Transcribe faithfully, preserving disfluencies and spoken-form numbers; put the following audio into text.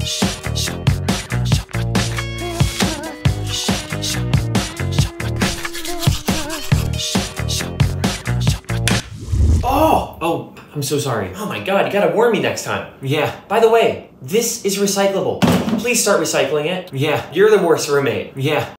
Oh! Oh, I'm so sorry. Oh my god, you gotta warn me next time. Yeah. By the way, this is recyclable. Please start recycling it. Yeah. You're the worst roommate. Yeah.